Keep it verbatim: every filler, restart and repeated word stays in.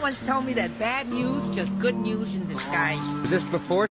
once told me that bad news is just good news in disguise. Was this before